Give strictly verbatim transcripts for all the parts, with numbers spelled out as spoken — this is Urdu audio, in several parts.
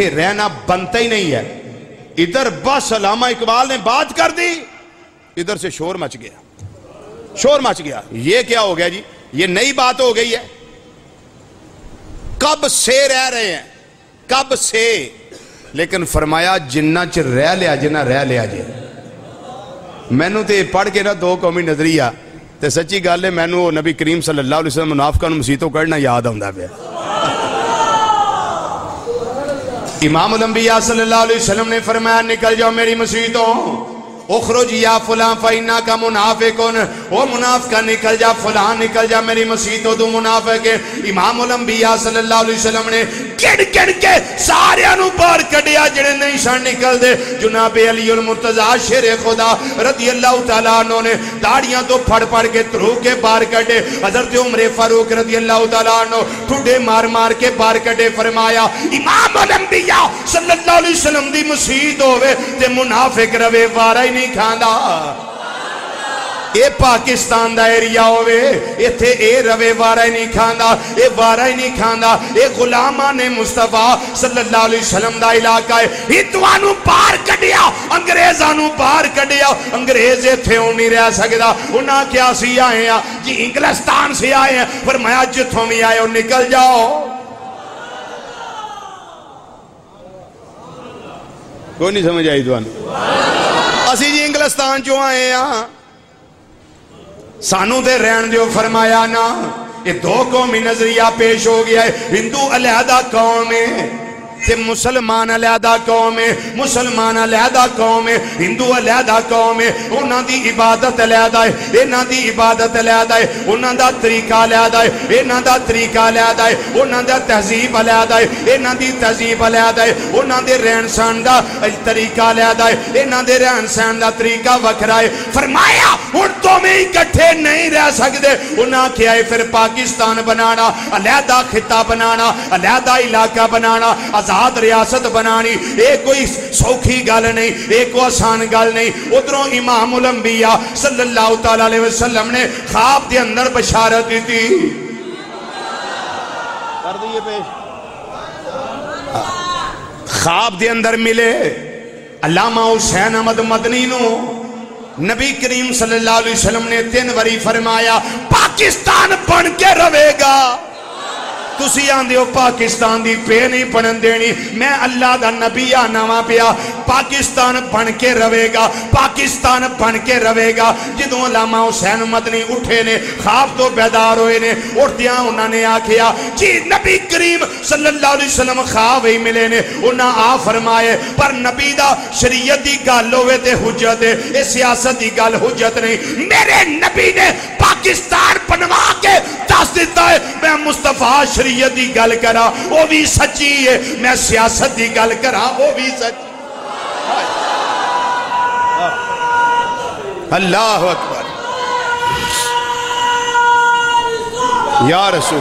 ایتھے رہنا بنتا ہی نہیں ہے. ادھر بس علامہ اقبال نے بات کر دی, ادھر سے شور مچ گیا, شور مچ گیا. یہ کیا ہو گیا جی؟ یہ نئی بات ہو گئی ہے. کب سے رہ رہے ہیں, کب سے, لیکن فرمایا جنہ چ رہ لیا جنہ رہ لیا جی. مینوں تے پڑھ کے نا دو قومی نظریہ تے سچی گل ہے, مینوں نبی کریم صلی اللہ علیہ وسلم منافقاں نوں مسیتوں کڑنا یاد آوندا پیا. امام الانبیاء صلی اللہ علیہ وسلم نے فرمایا نکل جاؤ میری مسیتوں, اخرج یا فلاں فإنہ کا منافقن, وہ منافقہ نکل جا, فلاں نکل جا میری مسیتوں تو منافق ہے. امام الانبیاء صلی اللہ علیہ وسلم نے کڑ کڑ کے سارے انو بار کڑیا جڑے نہیں شان نکل دے. جناب علی المرتضیٰ شیر خدا رضی اللہ تعالیٰ عنہ نے داڑیاں تو پھڑ پھڑ کے ترو کے بار کڑے. حضرت عمر فاروق رضی اللہ تعالیٰ عنہ ٹھوڑے مار مار کے بار کڑے. فرمایا امام الانبیاء صلی اللہ علیہ وسلم دی مسیت ہوئے تے منافق روے وارا ہی نہیں کھاندا. اے پاکستان دا ایریا ہوئے ایتھے اے روے وارا ہی نہیں کھاندا, اے وارا ہی نہیں کھاندا. اے غلامان مصطفیٰ صلی اللہ علیہ وسلم دا علاقہ ہے. ہندوانوں پار کڈیا, انگریزانوں پار کڈیا. انگریز ایتھے ہوں نہیں رہ سکدا. انہاں کیا سی آئے ہیں جی, انگلستان سے آئے ہیں. فرمایا جتھوں بھی آئے ہو نکل جاؤ. کوئی نہیں سمجھ آئی دوانو؟ اسی جی انگلستان جو آئے ہیں, سانو دے رہن دیو. فرمایا نا یہ دو قومی نظریہ پیش ہو گیا ہے. ہندو علیحدہ قوم ہے تے مسلمان علیحدہ قوم ہے. مسلمان علیحدہ قوم ہے, ہندو علیحدہ قوم ہے. انہاں دی عبادت علیحدہ ہے, انہاں دی عبادت علیحدہ ہے. انہاں دا طریقہ علیحدہ ہے, انہاں دا طریقہ علیحدہ ہے. انہاں دا تہذیب علیحدہ ہے, انہاں دی تہذیب علیحدہ ہے. انہاں دے رہن سہن دا طریقہ علیحدہ ہے, انہاں دے رہن سہن دا طریقہ وکھرا ہے. فرمایا ہن تو میں اکٹھے نہیں رہ سکدے. انہاں کیا ہے پھر پاکستان بنانا, علیحدہ خطہ بنانا, علیحدہ علاقہ بنانا, آزاد ریاست بنانی. ایک کوئی سوکھی گل نہیں, ایک کوئی آسان گل نہیں. ادھروں امام الانبیاء صلی اللہ تعالیٰ علیہ وسلم نے خواب دے اندر بشارت دی تھی. کر دیئے پیش. خواب دے اندر ملے علامہ حسین احمد مدنی نو. نبی کریم صلی اللہ علیہ وسلم نے تین وری فرمایا پاکستان بن کے روے گا. تسی آندے ہو پاکستان دی پہ نہیں پڑھن دینی. میں اللہ دا نبی آنا وہاں پیا. پاکستان بن کے روے گا, پاکستان بن کے روے گا. جدوں علامہ حسین مدنی اٹھے نے, خواب تو بیدار ہوئے نے, اٹھدیاں انہوں نے آکھیا جی نبی کریم صلی اللہ علیہ وسلم خواب ہی ملے نے. انہاں آ فرمائے پر نبی دا شریعت دی گل ہوئے تے حجت ہے, اے سیاست دی گل حجت نہیں. میرے نبی نے پاکستان بنوا کے دس دیتا ہے. میں مصطفیٰ شریعت دی گل کرا وہ بھی سچی ہے, میں سیاست دی گل کرا وہ بھی سچی. اللہ اکبر یا رسول.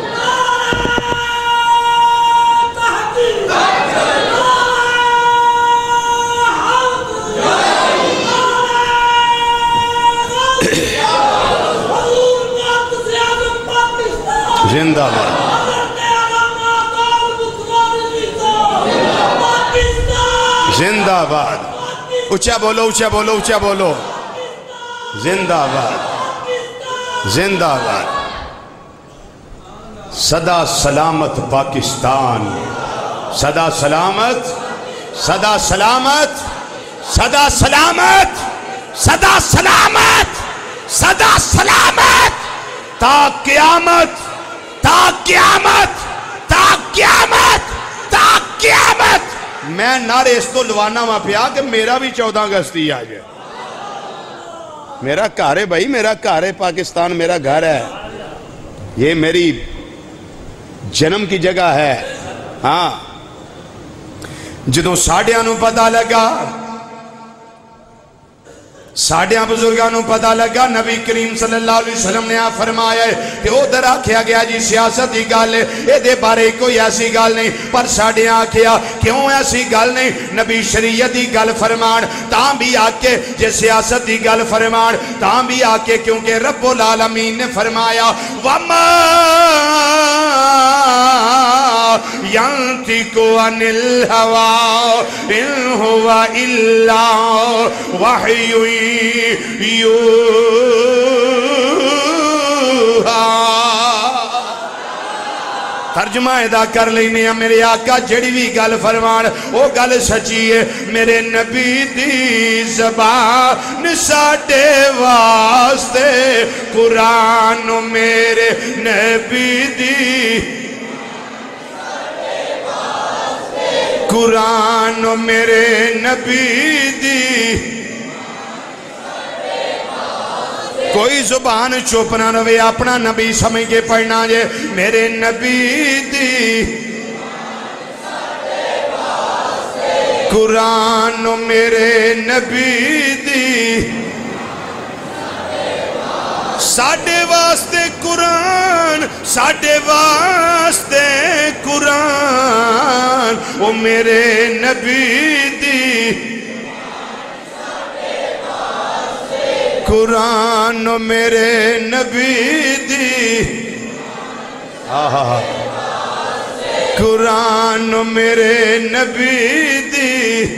زندہ باد, زندہ باد. اچھا بولو, اچھا بولو, اچھا بولو. زندہ باد, زندہ باد. صدا سلامت پاکستان, صدا سلامت, صدا سلامت, صدا سلامت, صدا سلامت, صدا سلامت تا قیامت, تا قیامت, تا قیامت, تا قیامت. میں نعرے اس تو لوانا وہاں پیا کہ میرا بھی چودہ اگستی آ جائے. میرا گھر ہے بھائی, میرا گھر ہے, پاکستان میرا گھر ہے, یہ میری جنم کی جگہ ہے. ہاں جدوں ساڑھیاں نو پتہ لگا, ساڑھیاں بزرگاں نو پتہ لگا, نبی کریم صلی اللہ علیہ وسلم نے فرمایا ہے کہ او در آکھیا گیا جی سیاست دی گل ہے, اے دے بارے کوئی ایسی گل نہیں. پر ساڑھیاں آکھیا کیوں ایسی گل نہیں, نبی شریعت دی گل فرمان تاں بھی آکے, جے سیاست دی گل فرمان تاں بھی آکے, کیونکہ رب العالمین نے فرمایا وَمَا यंतिकु अनिल हवा इन हुवा इल्ला वहयु यूहा। तर्जमा इदा कर लेने मेरे आका जड़ी भी गल फरमान वो गल सची है। मेरे नबी दी ज़बान साडे वास्ते कुरान मेरे नबी दी कुरान मेरे नबी दी कोई जुबान चुप ना रहे अपना नबी समझ के पढ़ना जे मेरे नबी दी कुरान मेरे नबी दी साडे वास्ते कुरान साडे वास्ते कुरान वो मेरे नबी दी कुरान मेरे नबी दी आहा कुरान मेरे नबी दी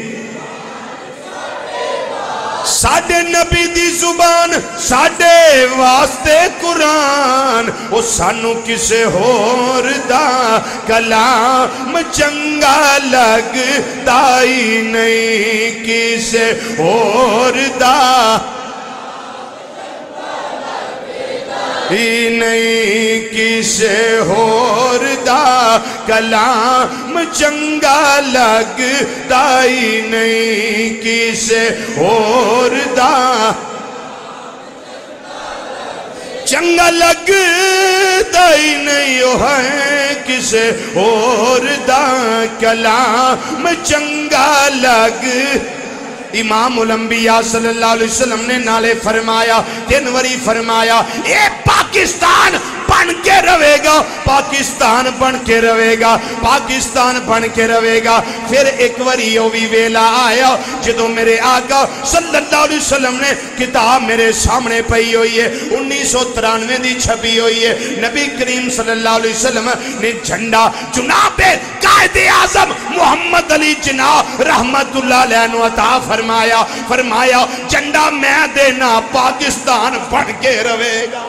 साडे नबी दी जुबान साडे वास्ते कुरान वो सानू किसे होर दा कलाम चंगा लगदा ही नहीं किसे होर दा ही नहीं किसे होर दा कलाम चंगा लगदा ही नहीं किसे होर दा चंगा लगदा ही नहीं ओ है किसे होर दा कलाम चंगा लग। इमाम उलंबिया सल्लल्लाहु अलैहि वसल्लम ने नाले फरमाया तीन वरी फरमाया ये पाकिस्तान बन के रहेगा पाकिस्तान बन के रहेगा पाकिस्तान बन के रहेगा। फिर एक बारी वो भी वेला आया जदों मेरे आका सल्लल्लाहु अलैहि वसल्लम ने किताब मेरे सामने पई हुई है उन्नीस सौ तिरानवे दी छपी हुई है। नबी करीम सल्लल्लाहु अलैहि वसल्लम ने झंडा जुनाबे कायदे आज़म मोहम्मद अली जिन्ना रहमतुल्लाह अलैह नु अता फरमाया फरमाया झंडा मैं देना पाकिस्तान बन के रहेगा।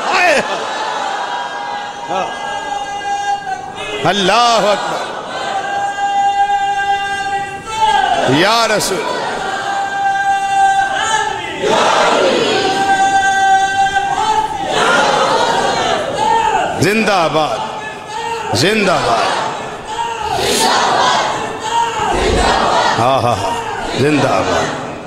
अल्लाह अकबर या रसूल जिंदाबाद जिंदाबाद हाँ हाँ हाँ जिंदाबाद।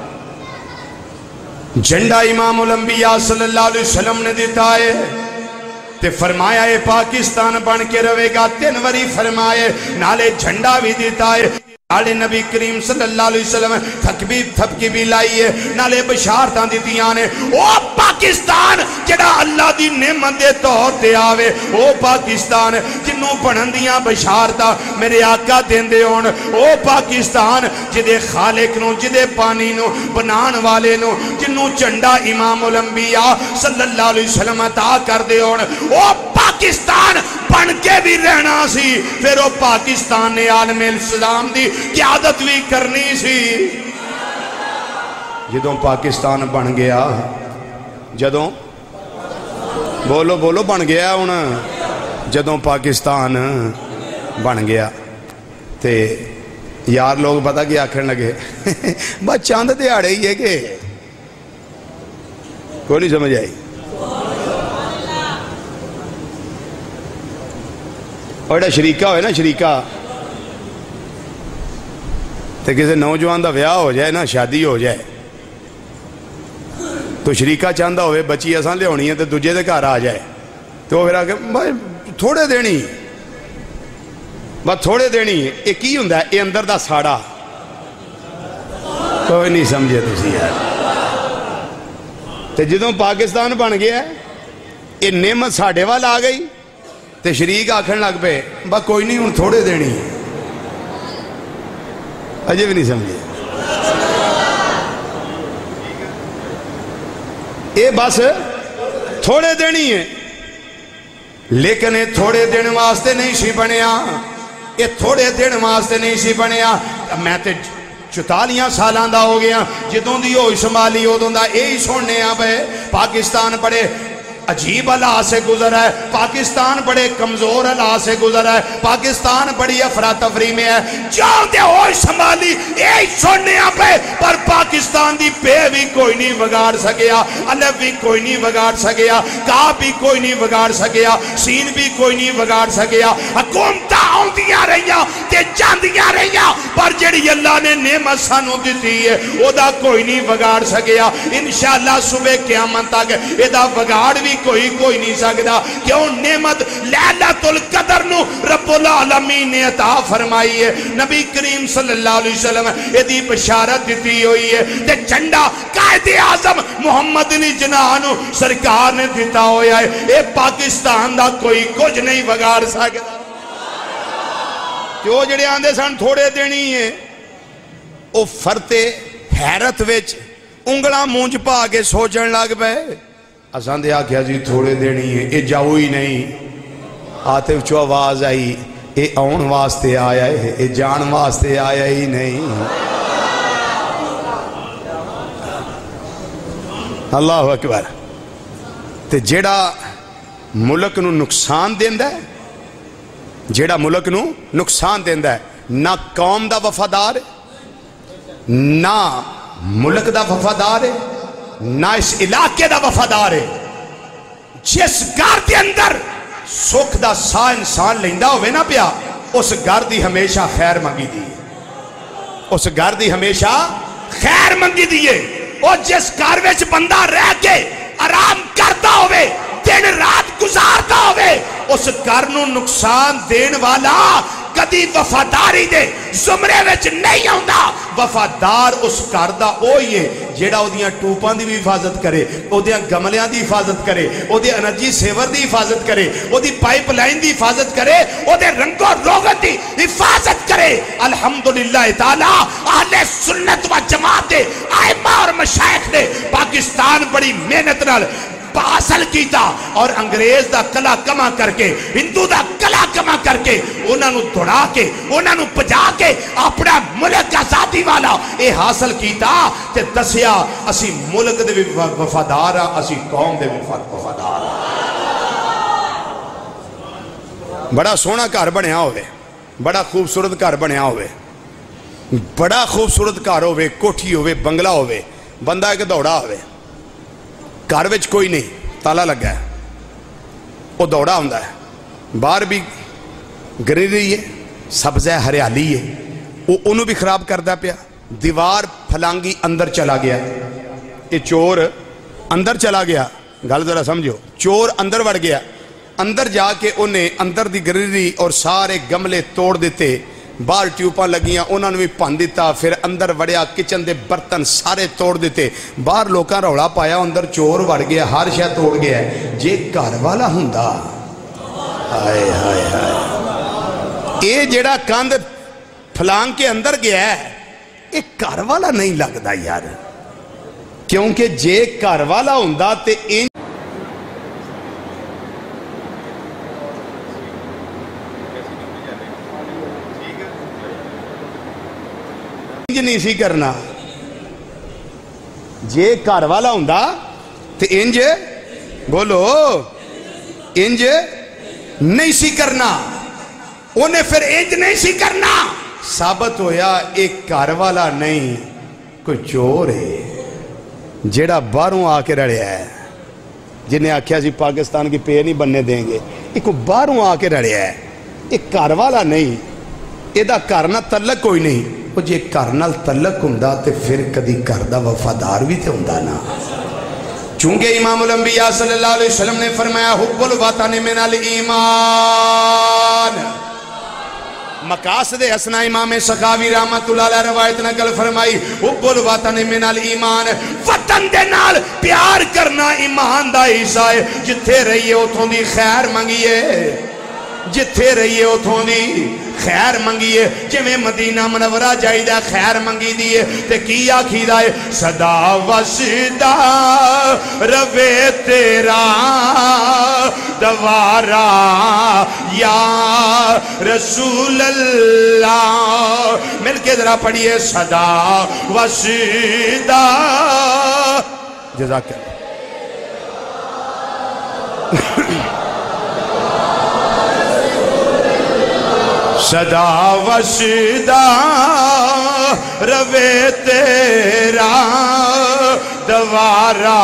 झंडा इमाम उलंबिया सल्लल्लाहु अलैहि वसल्लम ने दिता है ते फरमाया है पाकिस्तान बन के रहेगा तीन बारी फरमाए नाले झंडा भी दिता है नाले नबी करीम सल्लल्लाहु अलैहि वसल्लम थकबी थपकी भी लाई है नाले बशारतां दित्तियां ने ओ पाकिस्तान जेड़ा अल्लाह दी नेमत दे तौर ते आवे ओ पाकिस्तान जिन्नू बनन दियां बशारतां मेरे आका देंदे होण ओ पाकिस्तान जिदे खालिक नू जिदे पानी नू बनान वाले नू जिन्नू झंडा इमाम उलंबिया सल्लल्लाहु अलैहि वसल्लम अता करदे होण ओ पाकिस्तान बन के भी रहना सी। फिर वो पाकिस्तान ने आलमे इस्लाम दी क़यादत भी करनी सी। जदों पाकिस्तान बन गया जदों बोलो बोलो बन गया हुण जदों पाकिस्तान बन गया ते यार लोग पता कि आखन लगे बस चंद दिहाड़े ही है कि कोई नहीं समझ आई। और शरीका होए ना शरीका तो किसी नौजवान का ब्याह हो जाए ना शादी हो जाए तो शरीका चाहता होवे बच्ची असां लियानी है तो दूजे के घर आ जाए तो फिर आके थोड़े देनी बस थोड़े देनी ये की हुंदा है ये अंदर दा साड़ा कोई नहीं समझे तुसी यार। तो जदों पाकिस्तान बन गया ये नेमत साडे वाल आ गई तो शरीक आखन लग पे बस कोई नहीं हुण थोड़े देनी अजे भी नहीं समझे ये बस थोड़े देनी है लेकिन ये थोड़े दिन वास्ते नहीं सी बनया یہ تھوڑے دن واسطے نہیں سی بنیا. میں تے چوتالیاں سالاں دا ہو گیا جدوں دی ہوئی سنبھالی ادوں دا یہی سننے آ پے. پاکستان بڑے عجیب حالات سے گزر ہے, پاکستان بڑے کمزور حالات سے گزر ہے, پاکستان بڑی افراتفری میں ہے. جاؤ دے ہوئی سنبھالی یہی سننے آ پے, پر پاکستان دی پے بھی کوئی نہیں بگاڑ سکیا, الف بھی کوئی نہیں بگاڑ سکیا, کاف بھی کوئی نہیں بگاڑ سکیا, سین بھی کوئی نہیں بگاڑ سکیا. حکومتاں آؤندیاں رہیاں تے جاندیاں رہیاں, پر جڑی اللہ نے نعمت سانو دتی ہے او دا کوئی نہیں بگاڑ سکیا. انشاءاللہ صبح قیامت تک اے دا بگاڑ بھی کوئی کوئی نہیں سکتا. کیوں؟ نعمت لیلۃ القدر نو رب العالمین نے عطا فرمائی ہے. نبی کریم صلی اللہ علیہ وسلم ایدی بشارت دیتی ہوئی ہے تے جھنڈا قائد اعظم محمد علی جناح نو سرکار نے دیتا ہویا ہے. اے پاکستان دا کوئی کچھ نہیں بگاڑ سکتا. جو جڑے آندے سن تھوڑے دینی ہے او فرتے حیرت وچ انگلاں مونج پا کے سوچن لگ پے. اساں دے آکھیا جی تھوڑے دینی ہے, اے جاؤ ہی نہیں. آتے چو آواز آئی اے آن واسطے آیا ہے, اے جان واسطے آیا ہی نہیں. اللہ اکبر. تے جیڑا ملک نو نقصان دیندہ ہے, جیڑا ملک نو نقصان دیندہ ہے, نہ قوم دا وفادار ہے, نہ ملک دا وفادار ہے, نہ اس علاقے دا وفادار ہے. جس گھر دے اندر سکھ دا سا انسان لیندہ ہوئے نا پیا, اس گھر دی ہمیشہ خیر منگی دی, اس گھر دی ہمیشہ خیر منگی دیئے. اور جس گھر وچ بندہ رہ کے آرام کرتا ہوئے, دن رات گزارتا ہوئے, اس گھر نو نقصان دین والا کدی وفاداری دے زمرے وچ نہیں آندا. وفادار اس گھر دا اوہی ہے جیڑا او دیاں ٹوپاں دی بھی حفاظت کرے, او دیاں گملیاں دی حفاظت کرے, او دی انرجی سیور دی حفاظت کرے, او دی پائپ لائن دی حفاظت کرے, او دے رنگ و روغن دی حفاظت کرے. الحمدللہ تعالی اہل سنت و جماعت دے ائمہ اور مشائخ نے پاکستان بڑی محنت نال حاصل کیتا, اور انگریز دا کلا کما کر کے, ہندو دا کلا کما کر کے, انہاں نو دوڑا کے, انہاں نو پجا کے اپنا ملک آزادی والا اے حاصل کیتا. تے دسیا اسی ملک دے بھی وفادار ہاں, اسی قوم دے بھی وفادار ہاں. بڑا سونا گھر بنیا ہوئے, بڑا خوبصورت گھر بنیا ہوئے, بڑا خوبصورت گھر ہوئے, کوٹھی ہوئے, بنگلہ ہوئے, بندہ ایک دوڑا ہوئے, گھر وچ کوئی نہیں, تالا لگا ہے, وہ دوڑا ہوندہ ہے, باہر بھی گرینری ہے, سبز ہے, ہریالی ہے, وہ انہوں بھی خراب کردہ پیا. دیوار پھلانگی اندر چلا گیا, یہ چور اندر چلا گیا. گل ذرا سمجھو, چور اندر وڑ گیا, اندر جا کے انہیں اندر دی گرینری اور سارے گملے توڑ دیتے, باہر ٹیوپاں لگیاں انہوں نے بھی پان دیتا, پھر اندر وڑیا, کچن دے برتن سارے توڑ دیتے. باہر لوکاں روڑا پایا, اندر چور وڑ گیا, ہر شے توڑ گیا ہے. جے گھر والا ہوندا, ہائے ہائے ہائے, اے جیڑا کاند پھلانگ کے اندر گیا ہے, اے گھر والا نہیں لگدا یار. کیونکہ جے گھر والا ہوندا تے ان نہیں سی کرنا. جے گھر والا ہوندا تے انج بولو انج نہیں سی کرنا, انہیں پھر انج نہیں سی کرنا. ثابت ہویا ایک گھر والا نہیں, کوئی چور ہے جیڑا باہروں آ کے رڑیا ہے, جنہیں آکھیا سی پاکستان کی پے نہیں بننے دیں گے, ایک باہروں آ کے رڑیا ہے. ایک گھر والا نہیں, ایدہ کرنا تعلق کوئی نہیں. وہ جے کرنال تعلق ہوندا تے پھر کدی کردہ وفادار بھی تے ہوندا نا. چونکہ امام الانبیاء صلی اللہ علیہ وسلم نے فرمایا حب الوطن من الایمان. مقاصد حسنہ امام سخاوی رحمت اللہ علیہ روایت نقل فرمائی حب الوطن من الایمان, وطن دے نال پیار کرنا ایمان دا حصہ ہے. جتھے رہیے اتھوں دی خیر منگیے, جتھے رہیے اتھوں دی خیر منگیے جویں مدینہ منورہ جائیدہ خیر منگی دیئے تے کی آکھی دائے صدا وسدا روے تیرا دوارا یا رسول اللہ مل کے ذرا پڑھئے صدا وسدا جزاک اللہ صدا وسدا روے تیرا دوارا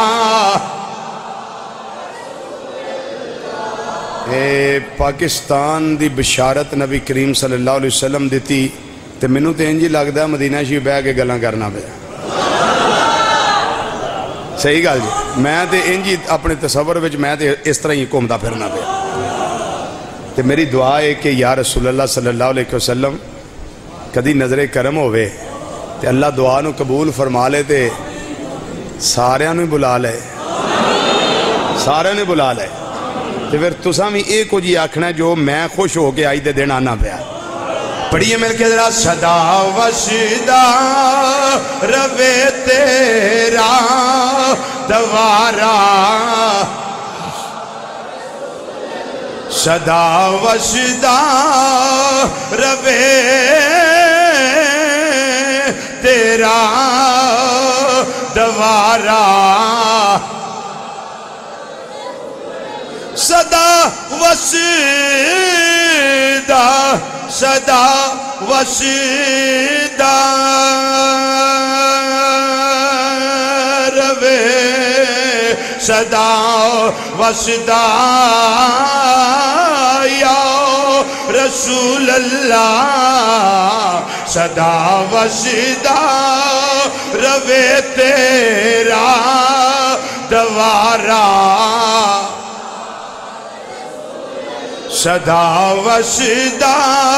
اے پاکستان دی بشارت نبی کریم صلی اللہ علیہ وسلم دیتی تے منو تے انجی لگ دا مدینہ شریف بے کے گلاں کرنا پیا صحیح گل جی میں تے انجی اپنے تصور وچ میں تے اس طرح ہی گھومدا پھرنا پیا تے میری دعا ہے کہ یا رسول اللہ صلی اللہ علیہ وسلم کدی نظر کرم ہوئے تے اللہ دعا نو قبول فرما لے تے سارے نو بلا لے سارے نے بلا لے تے پھر تساں بھی ایک کو جی آکھنا جو میں خوش ہو کے آئی دے دن آنا پیا پڑھیے مل کے ذرا صدا وسدا روے تیرا دوارا صدا وسدا روے تیرا دوارا صدا وسدا صدا وسدا روے صدا وسدا یا رسول اللہ صدا وسدا روے تیرا دوارا صدا وسدا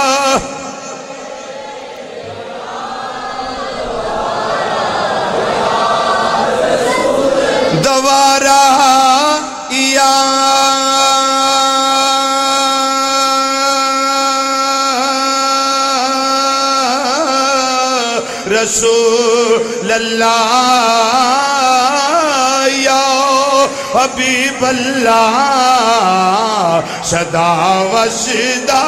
دوارا یا رسول اللہ یا حبیب اللہ صدا وسدا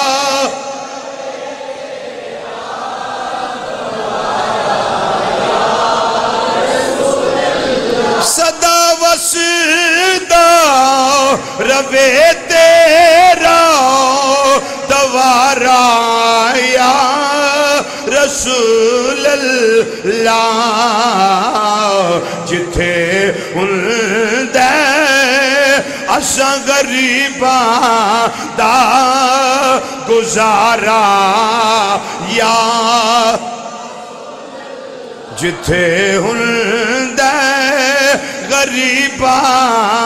صدا وسدا روے تیرا دوارا یا رسول اللہ جتھے ان دے اساں غریباں دا گزارا یا جتھے ان دے غریباں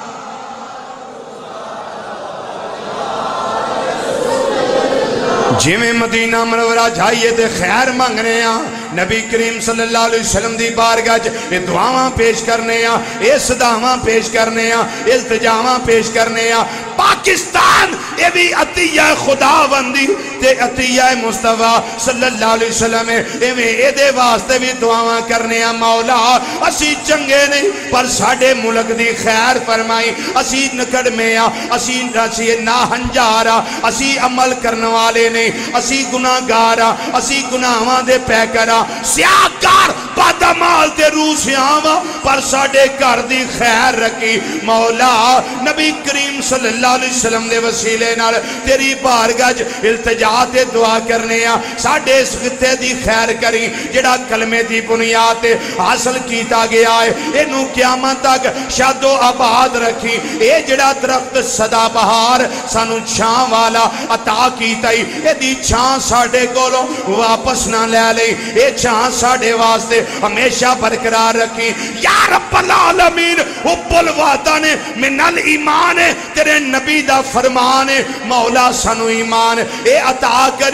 جی میں مدینہ منورہ جائیے تے خیر مانگنے آ نبی کریم صلی اللہ علیہ وسلم دی بارگاہ یہ دعاواں پیش کرنے آ یہ صداواں پیش کرنے آ التجاواں پیش کرنے آ پاکستان یہ بھی عطیہ خدا بندی تے عطیہ مصطفیٰ صلی اللہ علیہ وسلم یہ میں اے دے واسطے بھی دعاواں کرنے آ مولا اسی چنگے نہیں پر ساڑھے ملک دی خیر فرمائی اسی نکڑ میں آ اسی ناہنجارا اسی عمل کرنے والے نہیں اسی گناہ گارا اسی گناہاں دے پیکرا سیاکار پادمال تے روح سیاواں پر ساڑھے کر دی خیر رکھی مولا نبی کریم صلی اللہ علیہ وسلم دے وسیلے نال تیری بارگاہ التجا تے دعا کرنے آ ساڑھے اس خطے دی خیر کری جڑا کلمے دی بنیاد حاصل کیتا گیا ہے انہوں قیامت تک شاد و آباد رکھی اے جڑا درخت صدا بہار سانو چھان والا عطا کیتا ہی اے دی چھان ساڑھے گولوں واپس نہ لے لئی اے چھان ساڑھے واسطے ہمیشہ برقرار رکھی یا رب العالمین حب الوطن من الایمان تیرے نبی دا فرمان مولا سانو ایمان اے عطا کری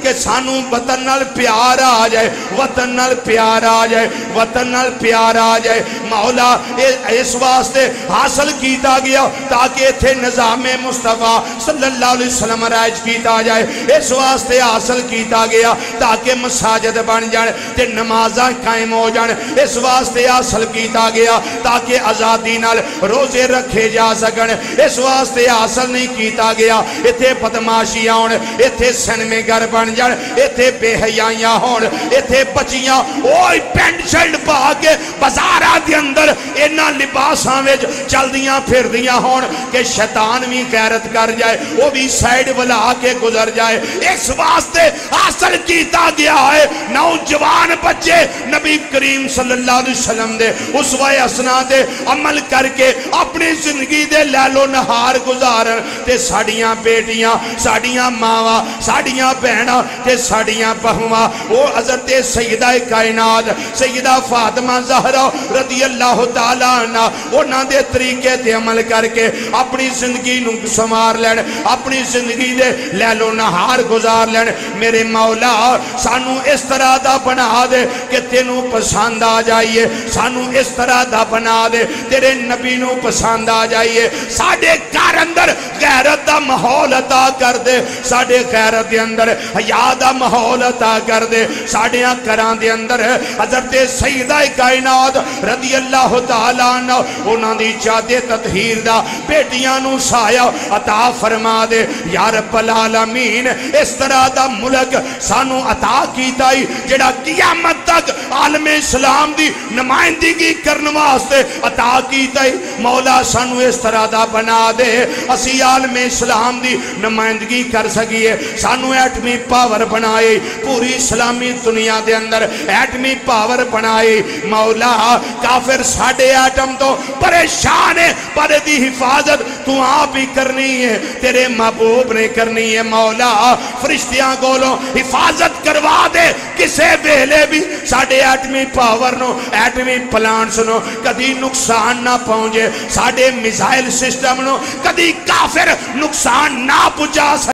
کہ سانو وطن نال پیار آ جائے وطن نال پیار آ جائے وطن نال پیار آ جائے مولا اس واسطے حاصل کیتا گیا تاکہ تھے نظام مصطفیٰ صلی اللہ علیہ وسلم رائج کیتا جائے اس واسطے حاصل کیتا گیا تاکہ مساجد بن جائے تے نمازاں قائم ہو جائے اس واسطے حاصل کیتا گیا تاکہ آزادی نال روزے رکھے جا سکن اس واسطے حاصل نہیں کیتا گیا ایتھے بدماشیاں ہون ایتھے سینمے گھر بن جان ایتھے بے حیائیاں ہون ایتھے بچیاں اوئی پینٹ شرٹ پا کے بازاراں دے اندر انہاں لباساں وچ چلدیاں پھردیاں ہون کہ شیطان بھی غیرت کر جائے وہ بھی سائیڈ ولا کے گزر جائے اس واسطے حاصل کیتا گیا ہے نوجوان بچے نبی کریم صلی اللہ علیہ وسلم دے اسوہ حسنہ دے عمل کر کے اپنی زندگی دے لیلو نہار گزارن تے ساڑیاں بیٹیاں ساڑیاں ماواں ساڑیاں بہناں تے ساڑیاں بہواں وہ حضرت سیدہ کائنات سیدہ فاطمہ زہرا رضی اللہ تعالیٰ عنہ انہاں دے طریقے تے عمل کر کے اپنی زندگی نو سمار لین اپنی زندگی دے لیلو نہار گزار لین میرے مولا سانو اس طرح دا بنا دے کہ تینوں پسند آ جائیے سانو اس طرح دا بنا دے تیرے نبی نو پسند آ جائیے ساڑے گھر اندر غیرت دا ماحول عطا کر دے ساڑے غیرت دے اندر حیا دا ماحول عطا کر دے ساڑے گھران دے اندر حضرت سیدہ کائنات رضی اللہ تعالیٰ عنہ انہاں دی چاہتے تطہیر دا بیٹیاں نو سایہ عطا فرما دے یا رب العالمین اس طرح دا ملک سانو عطا کیتا ہی جڑا قیامت تک عالم اسلام دی نمائندگی کرنے واسطے عطا کیتا ہی مولا سانو اس طرح دا بنا دے اسی عالم اسلام دی نمائندگی کر سکیے سانو ایٹمی پاور بنائے پوری اسلامی دنیا دے اندر ایٹمی پاور بنائے مولا کافر ساڑھے ایٹم تو پریشان ہے پر دی حفاظت تو آپ ہی کرنی ہے تیرے محبوب نے کرنی ہے مولا فرشتیاں گولوں حفاظت کروا دے کسے ویلے بھی ساڑھے ایٹمی پاور نو ایٹمی پلانٹس نو کدی نقصان نہ پہنچے ساڑھے میزائل سسٹم نو کدی کافر نقصان نہ پہنچا سکے